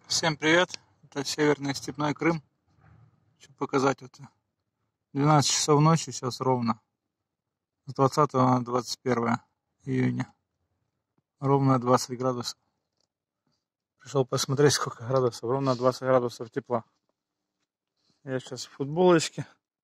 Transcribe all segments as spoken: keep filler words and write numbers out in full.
Всем привет! Это Северный Степной Крым. Хочу показать вот двенадцать часов ночи сейчас ровно. С двадцатого на двадцать первое июня. Ровно двадцать градусов. Пришел посмотреть, сколько градусов. Ровно двадцать градусов тепла. Я сейчас в футболочке.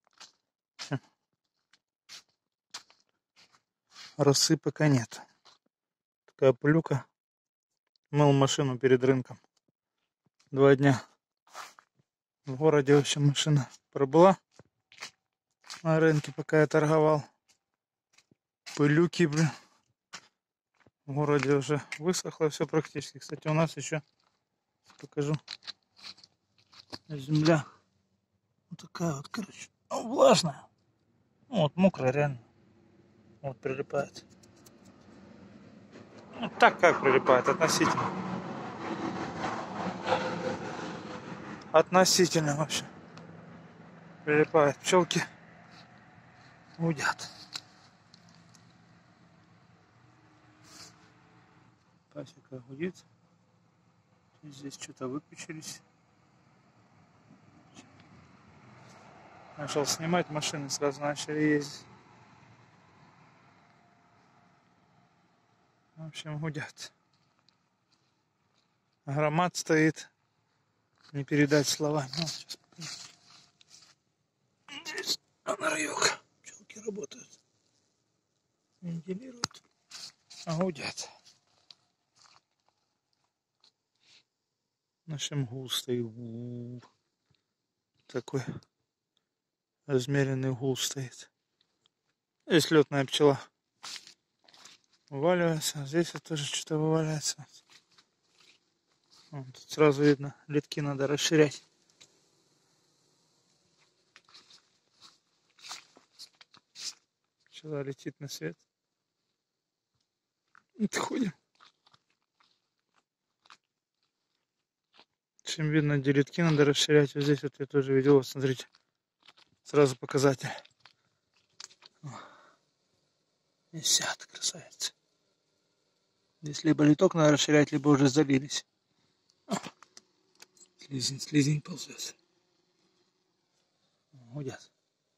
Росы пока нет. Такая пылюка. Мыл машину перед рынком. Два дня в городе, в общем, машина пробыла на рынке, пока я торговал. Пылюки, блин. В городе уже высохло все практически. Кстати, у нас еще, покажу, земля вот такая вот, короче, влажная. Ну, вот мокрая реально. Вот прилипает. Ну, так как прилипает, относительно. Относительно вообще. Прилипает. Пчелки гудят. Пасека гудит. Здесь что-то выключились. Начал снимать машины, сразу начали ездить. В общем, гудят. Громад стоит. Не передать словами. Вот, сейчас покажу. Здесь анарьёк. Пчелки работают. Вентилируют. А гудят. В общем, гул стоит. Такой размеренный гул стоит. Здесь летная пчела вываливается. А здесь вот тоже что-то вываливается. Вот, тут сразу видно, литки надо расширять. Пчела летит на свет. Отходим. Чем видно, где литки надо расширять. Вот здесь вот я тоже видел, вот смотрите. Сразу показатель. Висят, красавицы. Здесь либо литок надо расширять, либо уже залились. Слизень, слизень ползет. Гудят.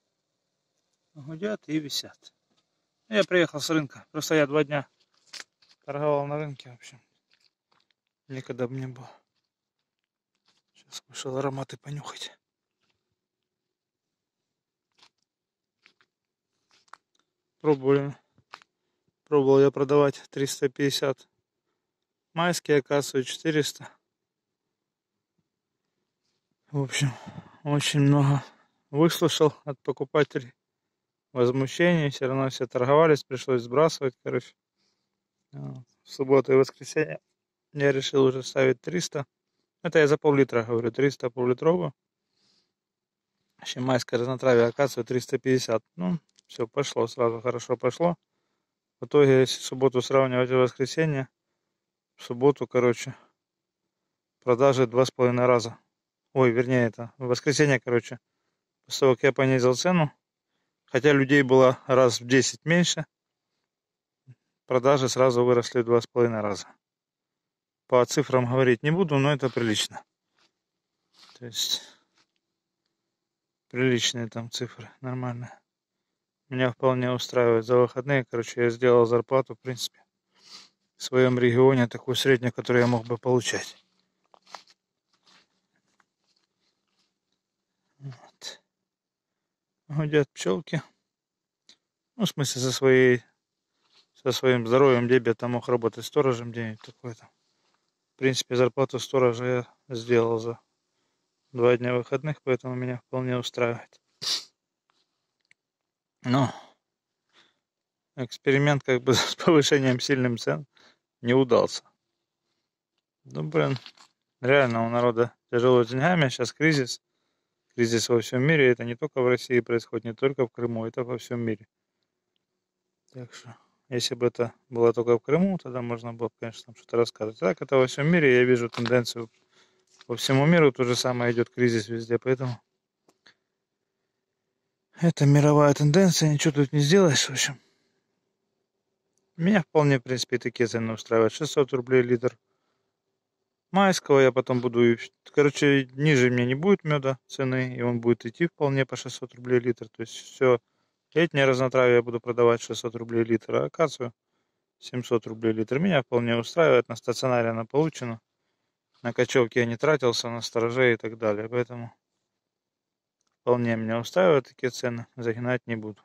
Гудят и висят. Я приехал с рынка. Просто я два дня торговал на рынке, в общем. Никогда бы не было. Сейчас вышел ароматы понюхать. Пробовали. Пробовал я продавать триста пятьдесят. Майские, оказывается, четыреста. В общем, очень много выслушал от покупателей. Возмущений. Все равно все торговались. Пришлось сбрасывать, короче. В субботу и воскресенье я решил уже ставить триста. Это я за пол-литра говорю. триста пол-литровую. Еще майское разнотравие, оказывается, триста пятьдесят. Ну, все, пошло сразу. Хорошо пошло. В итоге, если субботу сравнивать и воскресенье, в субботу, короче, продажи два с половиной раза. Ой, вернее, это в воскресенье, короче, после того, как я понизил цену, хотя людей было раз в десять меньше, продажи сразу выросли в два с половиной раза. По цифрам говорить не буду, но это прилично. То есть, приличные там цифры, нормальные. Меня вполне устраивает. За выходные, короче, я сделал зарплату, в принципе, в своем регионе, такую среднюю, которую я мог бы получать. Вот. Гудят пчелки. Ну, в смысле, со своей, со своим здоровьем, где бы я там мог работать сторожем, где-нибудь такое-то. В принципе, зарплату сторожа я сделал за два дня выходных, поэтому меня вполне устраивает. Но эксперимент как бы с повышением сильным цен не удался. Ну, блин, реально у народа тяжело с деньгами, сейчас кризис. Кризис во всем мире, это не только в России происходит, не только в Крыму, это во всем мире. Так что, если бы это было только в Крыму, тогда можно было бы, конечно, что-то рассказывать. Так, это во всем мире, я вижу тенденцию по всему миру, то же самое идет кризис везде, поэтому это мировая тенденция, ничего тут не сделаешь, в общем. Меня вполне, в принципе, такие цены устраивают. шестьсот рублей литр майского я потом буду, короче, ниже мне не будет меда цены, и он будет идти вполне по шестьсот рублей литр. То есть все летнее разнотравие я буду продавать шестьсот рублей литр, а акацию семьсот рублей литр. Меня вполне устраивает, на стационаре она получена. На кочевке я не тратился, на сторожей и так далее, поэтому вполне меня устраивают такие цены, загинать не буду.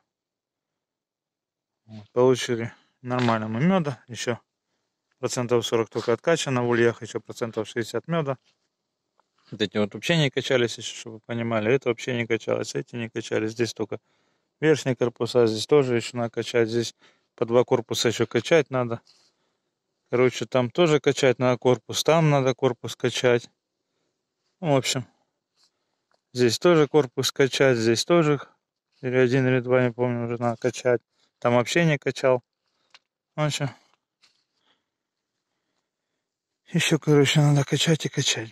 Вот, получили нормально мы меда, еще процентов сорок только откачано в ульях, еще процентов шестьдесят меда. Вот эти вот вообще не качались еще, чтобы вы понимали, это вообще не качалось, эти не качались, здесь только верхние корпуса, здесь тоже еще надо качать, здесь по два корпуса еще качать надо. Короче, там тоже качать надо корпус, там надо корпус качать. В общем, здесь тоже корпус качать, здесь тоже, или один, или два, не помню, уже надо качать. Там вообще не качал. В общем, еще, короче, надо качать и качать.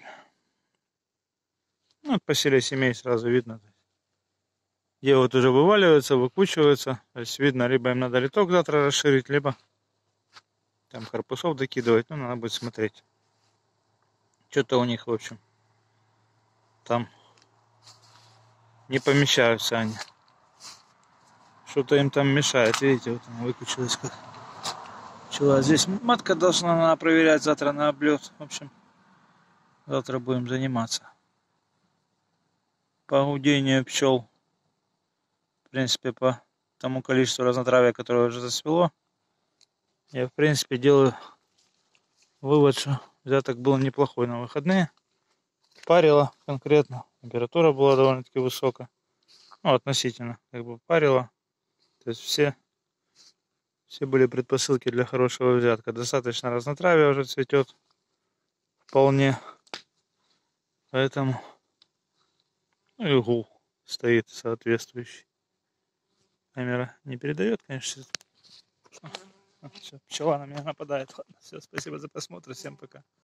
Ну, по селе семей сразу видно. Где вот уже вываливаются, выкучиваются. То есть видно, либо им надо литок завтра расширить, либо там корпусов докидывать. Ну, надо будет смотреть. Что-то у них, в общем, там не помещаются они. Что-то им там мешает. Видите, вот она выкучилась как. Пчела. Здесь матка должна надо проверять завтра на облет. В общем, завтра будем заниматься. По гудению пчел. В принципе, по тому количеству разнотравия, которое уже засвело, я, в принципе, делаю вывод, что взяток был неплохой на выходные. Парило конкретно. Температура была довольно-таки высокая. Ну, относительно, как бы парило. То есть все, все были предпосылки для хорошего взятка. Достаточно разнотравия уже цветет. Вполне. Поэтому ну, и гул стоит соответствующий. Камера не передает, конечно. Все, пчела на меня нападает. Ладно, все, спасибо за просмотр. Всем пока.